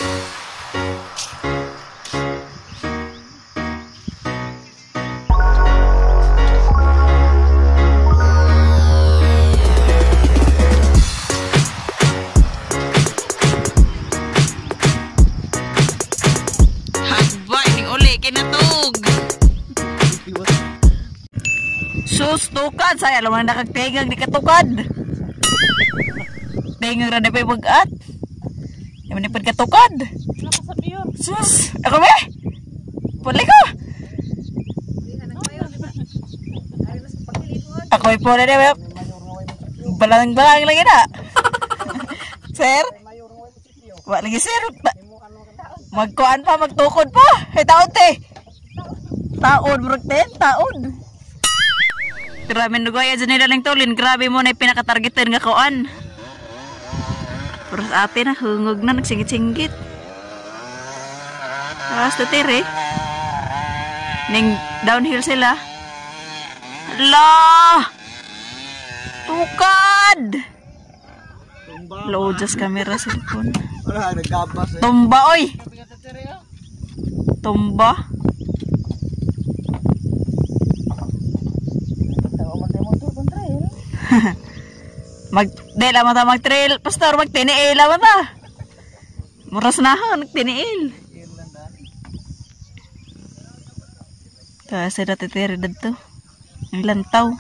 Sus, tukad! Saya naman nakagtingag di katukad. Tingag na na pa yung bagat. Yaman ipad katukad. Sus! Ako ba? Puli ko! Ako ay puli na ba? Balang-balang lagi na. Sir? Wala lagi sir. Magkuhan pa, magtukod pa. Ay taon te. Taon, murag ten, taon. Grabe nugaya dyan nila lang tolin. Grabe mo na yung pinakatargetan nga kuan. Pero sa atin na, hungog na, nagsingit-singit. Tapos tutiri. Ning downhill sila. Hala! Tukad! Low just camera cellphone. Tumba oy! Tumba. Dela mo ta mag-trail, pastor mag-tiniil mo ta. Muras na ho, nag-tiniil. Kasi natitiri dito. Ang lantaw.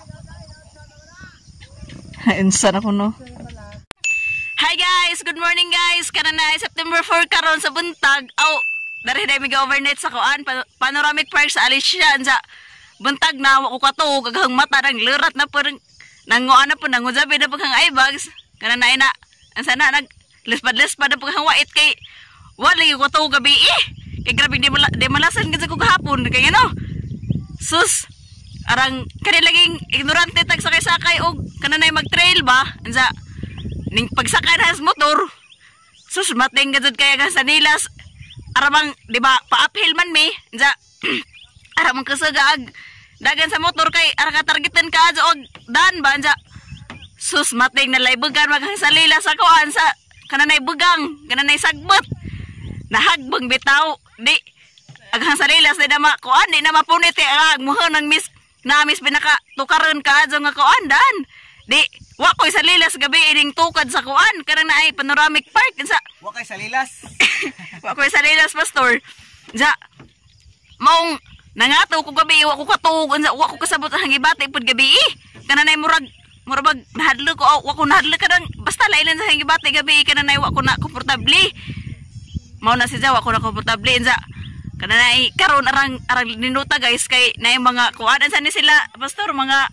Insan ako no. Hi guys! Good morning guys! Kanan na September 4 karon sa buntag. Dari na may overnight sa kuan. Panoramic Park sa Alicia. Ansa, buntag na ako katog. Aghang mata ng lirat na parang nanguan na po, nanguzabi na po kang eyebags. Kanan na ina. Ang sana nag-lispad-lispad na po kang wait kay wala yung katog gabi Kay grabe di malasan kasi ko kahapon. Kaya ano? Sus! Arang kanilaging ignorante tag sakay-sakay o kanan na mag-trail ba? Ansa, ning pagsakay na sa motor, sus, mating gazad kaya ka sa nilas. Aramang, di ba, pa-uphill man me. Ansa, aramang kasagaag dagan sa motor kay arang katargetan ka adyo og dan ba? Ansa, sus, mating nalay bugan maghang sa nilas ako. Ansa, kananay bugang, kananay sagbot. Nahagbang bitaw. Di, aghang sa nilas, di na makuan, di na mapunit. Agmuho ng miss pinaka tukaran ka adyo nga kuan dan. Di, wakoy sa lilas gabi ining tukad sa kuan. Karang na ay panoramic park. Sa wakoy sa lilas. Wakoy sa lilas, pastor. Sa maong nangato ko gabi, wako katug. Wako kasabot ang hangibati pud gabi kananay murag nahadlo ko. Wako nahadlo ka nang basta lailan sa hangibati gabi. Kananay wako na komportable. Mao na siya wako na komportable. Sa kananay karon arang ninuta guys kay na yung mga kuan. Saan ni sila, pastor?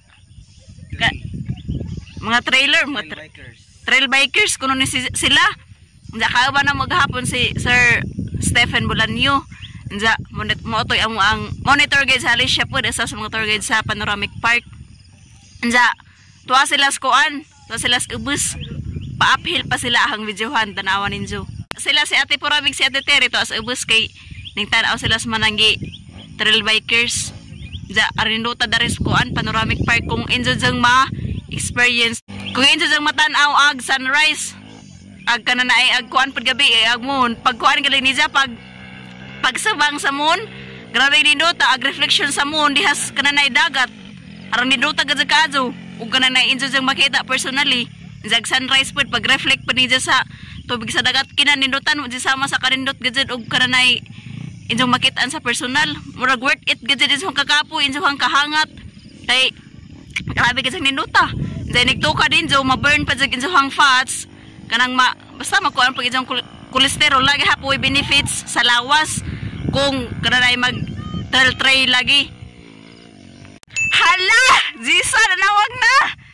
Mga trailer, trail bikers, kuno ni sila. Nja kaaba na maghapon si Sir Stephen Bolanyo. Nja mo toy ang monitor guide sa Alicia po sa mga tour guide sa Panoramic Park. Nja tuwa sila sa kuan, tuwa sila sa ubus. Pa-uphill pa sila ang videohan tanawan ninyo. Sila si Ate Puramig, si Ate Terry tuwa sa ubus kay ning tanaw sila sa mananggi trail bikers. Nja arinuta dari sa kuan Panoramic Park kung injo jang experience. Kung inyo sang matanaw ag sunrise, ag kanan na ay ag kuan pag gabi ag moon. Pag kuan galing niya pagsabang sa moon, grabe ninuta ag reflection sa moon dihas kanan na dagat. Aron ninuta gad sa kadto. Ug kanan na inyo sang makita personally. Jag sunrise pud pag reflect pa niya sa tubig sa dagat kinan ninutan mo sama sa kanindot gad ug kanan na inyo makitaan sa personal. Murag worth it gad sa kakapo inyo hang kahangat. Kay grabe kasi ninuta. Then nagtuka din jo ma-burn pa jud hang fats. Kanang basta makuan pag ijong cholesterol lagi hapoy benefits sa lawas kung kanay mag trail lagi. Hala! Jisa nanawag na.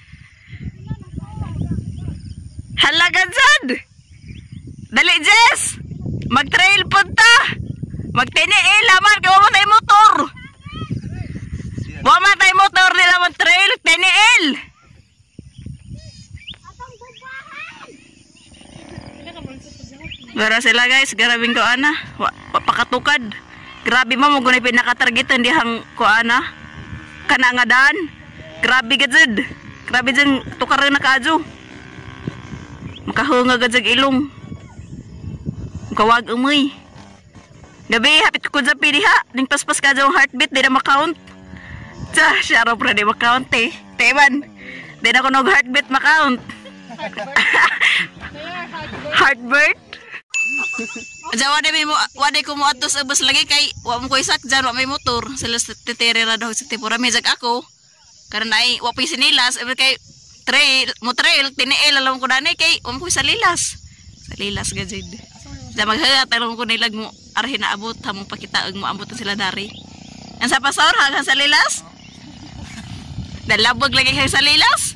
Hala gadzad. Dali Jess. Mag-trail punta. Mag-tiniil laman kay mo tay motor. Wa man tay motor nila man trail, tiniil. Gara sila guys, garabing ko ana, pakatukad. Grabe mo gunay pinakatargetan dihang ko ana. Kana nga daan. Grabe gadzud. Grabe jeng tukaran na kaadyo. Makahunga gadzag ilong. Kawag umoy. Gabi, hapit ko sa piliha. Ning paspas ka dyan heartbeat, di na makount. Tsa, siya raw pra di makount eh. Teban, di na ko heartbeat makount. Heartbeat? Diyan, waday ko mo atos abas lagi kay wa mo ko isak dyan, wa may motor. Sila titiri na daw sa tipura. Medjag ako. Karena ay, wa po sinilas. Kay trail, tiniil, alam ko na kay wa mo ko sa lilas. Sa lilas, gajid. Diyan, maghagat, alam ko nilag mo, arahin na abot, hamong pakitaag mo, abot sila dari. Ang sa pasor, hanggang sa lilas? Dalabog lagi kayo sa lilas?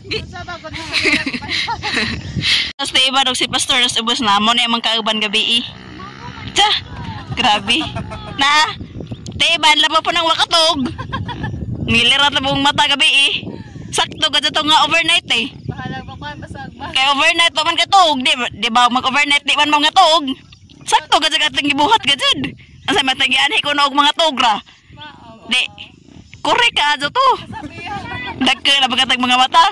Tapos na iba si pastor, tapos ubos na mo na yung mga kauban gabi eh. Tsa, grabe. Na, taiban, labo po ng wakatog. Nilirat na pong mata gabi eh. Sakto ka dito nga overnight eh. Kaya overnight pa man katog, di ba mag-overnight di man mga tog. Sakto ka dyan katong gibuhat ka dyan. Ang sa matagian, ko na og mga togra. Di, korek ka adyo to. Dagka na pagkatag mga mata.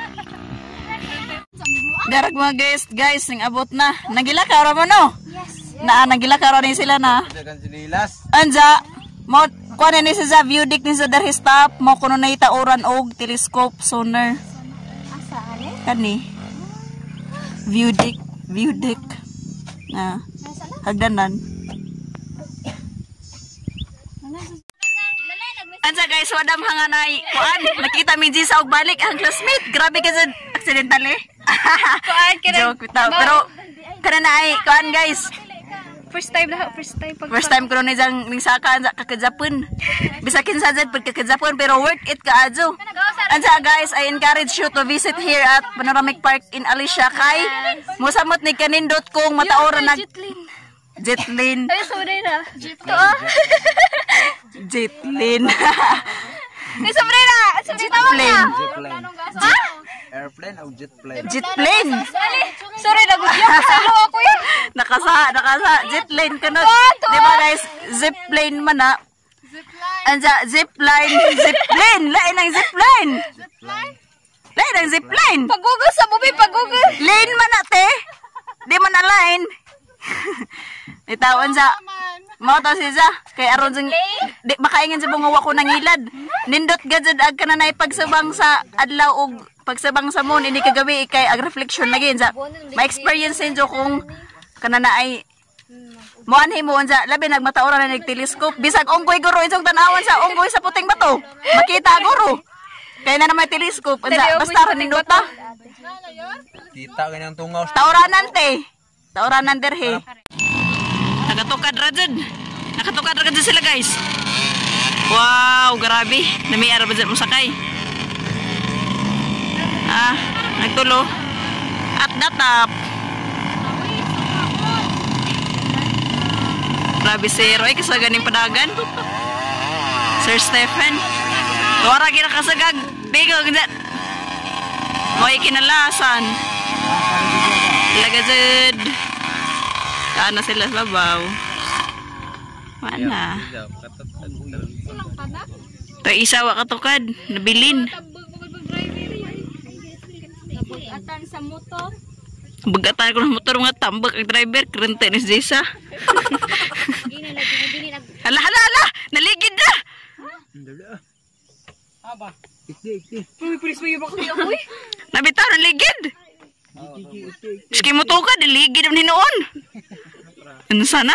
Darag mga guys, nang abot na. Nagilakaw mo no? Yes. Nagilakaw ni sila na. Anja, mo kuan ni sa view deck ni sa darhi stop, mo kuno na itauran og telescope sonar. Asa ani? Kani. View deck. Na. Hagdanan. Ansa guys, wadam hanganay. Kuan, nakita mi sa og balik ang classmate. Grabe ka sad accidental eh. Kuan kira. Joke bitaw. Pero kana na ay kuan guys. First time ko ni jang ning saka sa kakajapon. Bisakin sa jud pagkakajapon pero worth it kaajo. Ansa guys, I encourage you to visit here at Panoramic Park in Alicia kay mosamot ni kanindot kong mataoran nag Jetlin. Ay, sorry na. Jetlin. Ay, sorry na. Jetlin. Airplane o jetplane? Jetplane. Sorry, nagugyan ko sa luwa ko yun. Nakasa. Jetlin ka nun. Diba guys, zipplane man na. Ansa, zipline. Lain ang zipline. Lain ang zipline. Pag-google sa bubi, pag-google. Lane man na, te. Di man na line. Itawan sa mo to siya kay aron sing di makaingan sa bungawa ko nang ilad nindot gadzad ag kananay pagsabang sa adlaw og pagsabang sa moon ini kagabi kay ag reflection lagi sa ma-experience injo kung kanana ay mo anhi mo unsa labi nagmataoran na nagteleskop bisag unggoy guro insong tanawan sa unggoy sa puting bato makita guro kay na may teleskop unsa basta ra nindot ta Kita kanyang tungaw. Tauranan derhe. Nakatukad ra dyan sila guys. Wow, grabe. Namiyara ba dyan mo sakay? Nagtulo. At datap. Grabe si Roy, kasaganing padagan. Sir Stephen. Wara gina kasagag. Bigo, ganyan. Mo'y kinalasan. Lagazed. Kaano sila sa babaw. Mana? Ito isa wa katukad. Nabilin. Bugatan sa motor. Bugatan ko ng motor mga tambak ang driver. Kerente ni Jessa. Hala! Naligid na! Aba. Ikti. Pulis mo yung bakli ako eh. Nabitaw ng ligid. Ski mo to ka, diligid ang hinoon. Ano sana?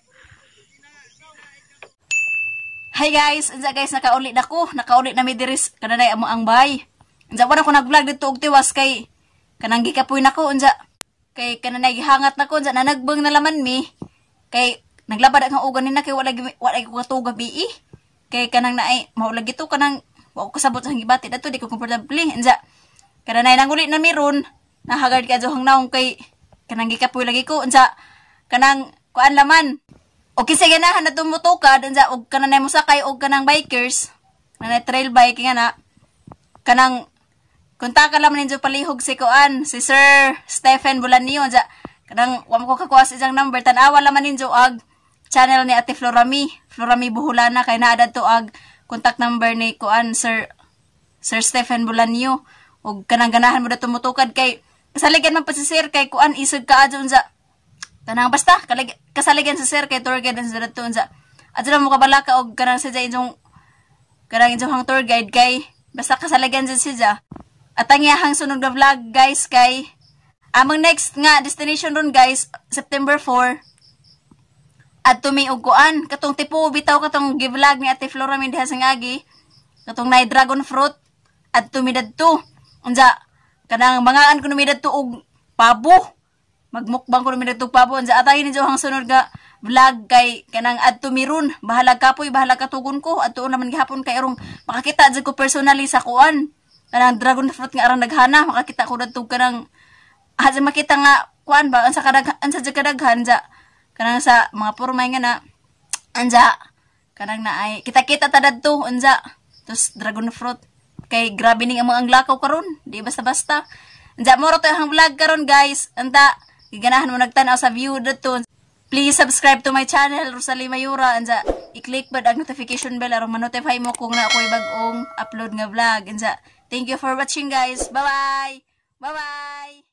Hi guys, unsa guys nakaulit ako. Nakaulit na mi diris kananay amo ang bahay. Unsa wala ko nag-vlog dito og tiwas kay kanang gikapoy nako unsa. Kay kananay gihangat nako unsa nanagbeng na laman mi. Kay naglabad ang ugan nina kay wala ko katuga bi. Kay kanang naay maulag ito kanang wa ko kasabot sa gibati dato di ko comfortable unsa. Kananay nangulit na mi ron. Nahagard ka johang naong kay kanang gikapoy lagi ko unsa kanang kuan laman. Okay sige na na tumutukad unsa og kananay mo sakay og kanang bikers. Kanang trail bike nga na. Kanang kontak laman ninyo palihog si kuan si Sir Stephen Bulanio unsa kanang wa mo ko kakuha sa iyang number tan-awa laman ninyo ag channel ni Ate Florami Buhulana kay naa dadto ag contact number ni kuan Sir Stephen Bulanio og kanang ganahan mo dato mutukad kay kasaligan man pa si Sir kay kuan isog ka adto unsa Kanang basta kasaligan sa sir kay tour guide sa dito unsa. Adto mo kabalaka og kanang sa inyong kanang inyong tour guide kay basta kasaligan sa siya. At ang iyahang sunod na vlog guys kay among next nga destination ron guys September 4 at tumi og kuan katong tipo bitaw katong gi-vlog ni Ate Flora min diha sa ngagi katong nay dragon fruit at tumidad to unsa kanang mangaan ko numidad to og pabo magmukbang ko numidad to og pabo unsa atay ni hang sunod nga vlog kay kanang adto mirun bahala kapoy bahala katugon ko adto naman gihapon kay arong makakita jud ko personally sa kuan kanang dragon fruit nga arang naghana makakita ko dadto kanang hadya makita nga kuan ba ansa kadaghan sa kanang sa mga pormay nga na anja kanang naay kita-kita ta dadto unsa tus dragon fruit kay grabe ning among ang lakaw karon di basta-basta anja mo ra to ang vlog karon guys anta giganahan mo nagtan-aw sa view dadto. Please subscribe to my channel Rosalie Mayura anja i-click bad ang notification bell aron ma-notify mo kung na ako'y bag-ong upload nga vlog anja. Thank you for watching guys. Bye bye.